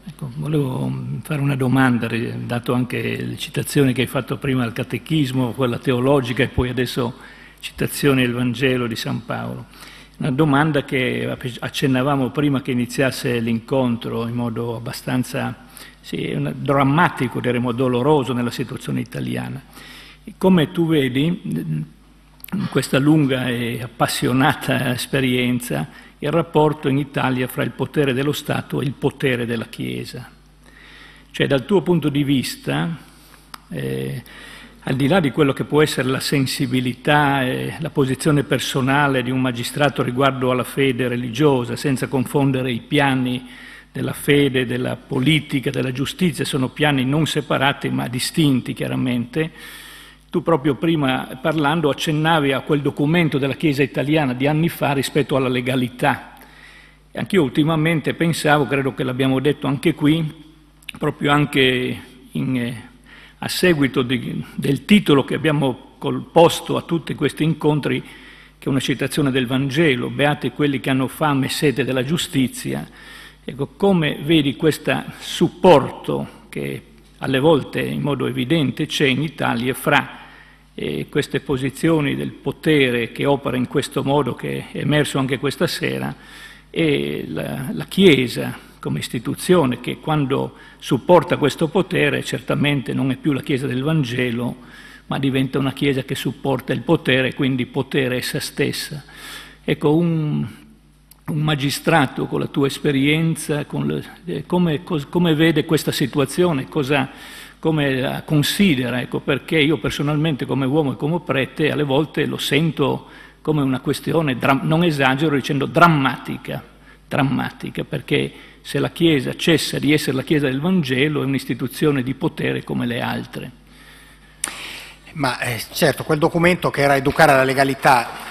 Ecco, volevo fare una domanda, dato anche le citazioni che hai fatto prima al Catechismo, quella teologica e poi adesso citazioni del Vangelo di San Paolo. Una domanda che accennavamo prima che iniziasse l'incontro in modo abbastanza drammatico, diremmo doloroso nella situazione italiana. Come tu vedi, in questa lunga e appassionata esperienza, il rapporto in Italia fra il potere dello Stato e il potere della Chiesa. Cioè, dal tuo punto di vista, al di là di quello che può essere la sensibilità e la posizione personale di un magistrato riguardo alla fede religiosa, senza confondere i piani della fede, della politica, della giustizia, sono piani non separati ma distinti chiaramente. Tu proprio prima parlando accennavi a quel documento della Chiesa italiana di anni fa rispetto alla legalità. E anch'io ultimamente pensavo, credo che l'abbiamo detto anche qui, proprio anche a seguito del titolo che abbiamo posto a tutti questi incontri, che è una citazione del Vangelo, beati quelli che hanno fame e sete della giustizia. Ecco, come vedi questo supporto che alle volte in modo evidente c'è in Italia fra queste posizioni del potere che opera in questo modo, che è emerso anche questa sera, e la Chiesa come istituzione che quando supporta questo potere certamente non è più la Chiesa del Vangelo, ma diventa una Chiesa che supporta il potere, quindi potere essa stessa. Ecco, un magistrato con la tua esperienza, come vede questa situazione, come la considera, ecco, perché io personalmente come uomo e come prete alle volte lo sento come una questione, non esagero dicendo drammatica, perché se la Chiesa cessa di essere la Chiesa del Vangelo è un'istituzione di potere come le altre. Ma certo, quel documento che era educare alla legalità,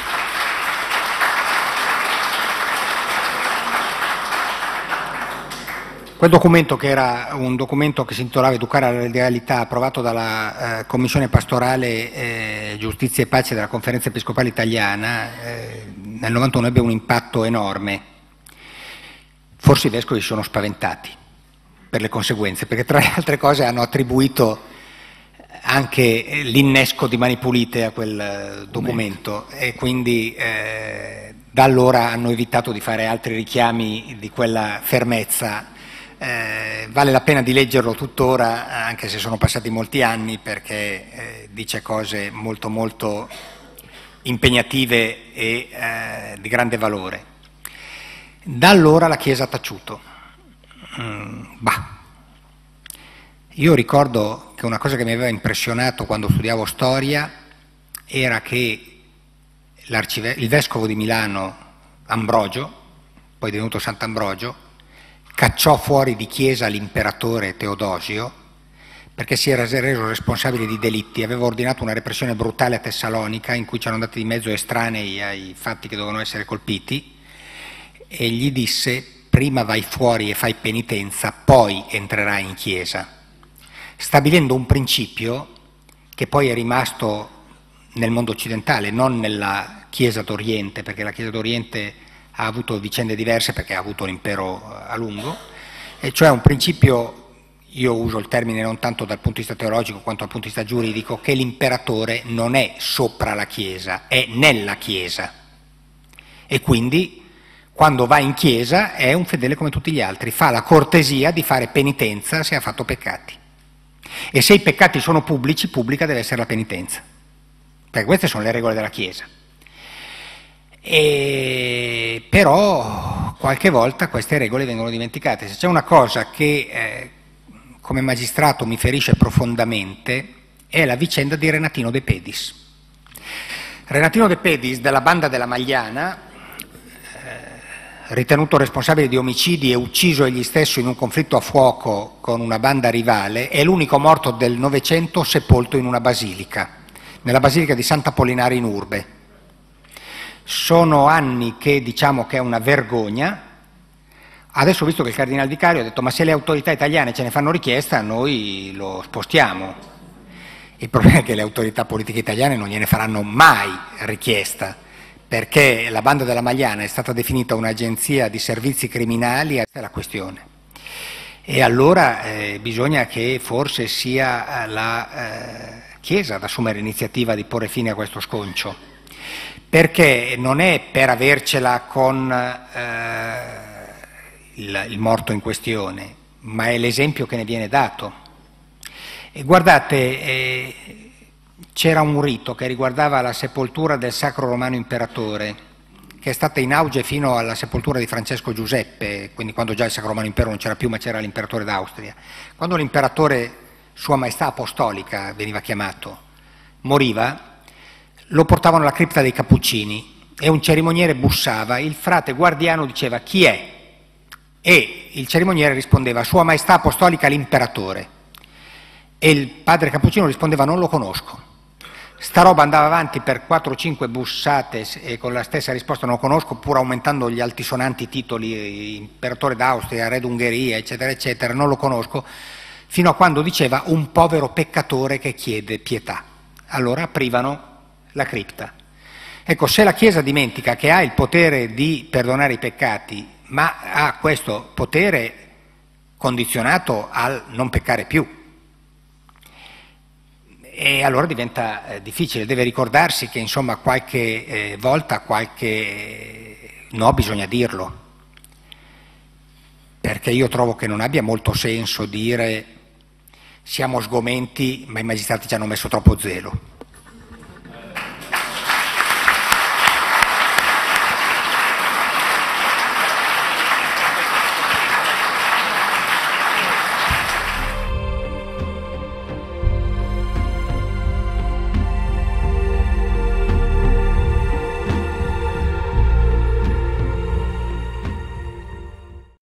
quel documento che era un documento che si intitolava Educare alla legalità, approvato dalla Commissione Pastorale Giustizia e Pace della Conferenza Episcopale Italiana, nel 91 ebbe un impatto enorme. Forse i vescovi si sono spaventati per le conseguenze, perché tra le altre cose hanno attribuito anche l'innesco di Mani Pulite a quel documento e quindi da allora hanno evitato di fare altri richiami di quella fermezza. Vale la pena di leggerlo tuttora, anche se sono passati molti anni, perché dice cose molto molto impegnative e di grande valore. Da allora la Chiesa ha taciuto. Io ricordo che una cosa che mi aveva impressionato quando studiavo storia era che il vescovo di Milano, Ambrogio, poi divenuto Sant'Ambrogio, cacciò fuori di chiesa l'imperatore Teodosio perché si era reso responsabile di delitti, aveva ordinato una repressione brutale a Tessalonica in cui c'erano andati di mezzo estranei ai fatti che dovevano essere colpiti, e gli disse: prima vai fuori e fai penitenza, poi entrerai in chiesa, stabilendo un principio che poi è rimasto nel mondo occidentale, non nella Chiesa d'Oriente, perché la Chiesa d'Oriente ha avuto vicende diverse perché ha avuto un impero a lungo, e cioè un principio, io uso il termine non tanto dal punto di vista teologico quanto dal punto di vista giuridico, che l'imperatore non è sopra la Chiesa, è nella Chiesa, e quindi quando va in Chiesa è un fedele come tutti gli altri, fa la cortesia di fare penitenza se ha fatto peccati, e se i peccati sono pubblici, pubblica deve essere la penitenza, perché queste sono le regole della Chiesa. Però qualche volta queste regole vengono dimenticate. Se c'è una cosa che come magistrato mi ferisce profondamente è la vicenda di Renatino De Pedis. Renatino De Pedis, della banda della Magliana, ritenuto responsabile di omicidi e ucciso egli stesso in un conflitto a fuoco con una banda rivale, è l'unico morto del Novecento sepolto in una basilica, nella basilica di Sant'Apollinare in Urbe. Sono anni che diciamo che è una vergogna. Adesso ho visto che il Cardinal Vicario ha detto: ma se le autorità italiane ce ne fanno richiesta, noi lo spostiamo. Il problema è che le autorità politiche italiane non gliene faranno mai richiesta, perché la banda della Magliana è stata definita un'agenzia di servizi criminali, questa è la questione. E allora bisogna che forse sia la Chiesa ad assumere l'iniziativa di porre fine a questo sconcio, perché non è per avercela con il morto in questione, ma è l'esempio che ne viene dato. E guardate, c'era un rito che riguardava la sepoltura del Sacro Romano Imperatore, che è stata in auge fino alla sepoltura di Francesco Giuseppe, quindi quando già il Sacro Romano Impero non c'era più, ma c'era l'imperatore d'Austria. Quando l'imperatore, Sua Maestà Apostolica veniva chiamato, moriva, lo portavano alla cripta dei Cappuccini e un cerimoniere bussava, il frate guardiano diceva chi è? E il cerimoniere rispondeva Sua Maestà Apostolica l'imperatore, e il padre Cappuccino rispondeva non lo conosco. Sta roba andava avanti per 4 o 5 bussate e con la stessa risposta non lo conosco, pur aumentando gli altisonanti titoli, imperatore d'Austria, re d'Ungheria, eccetera, eccetera, non lo conosco, fino a quando diceva un povero peccatore che chiede pietà. Allora aprivano la cripta. Ecco, se la Chiesa dimentica che ha il potere di perdonare i peccati, ma ha questo potere condizionato al non peccare più, e allora diventa difficile, deve ricordarsi che insomma qualche volta qualche no bisogna dirlo, perché io trovo che non abbia molto senso dire siamo sgomenti ma i magistrati ci hanno messo troppo zelo.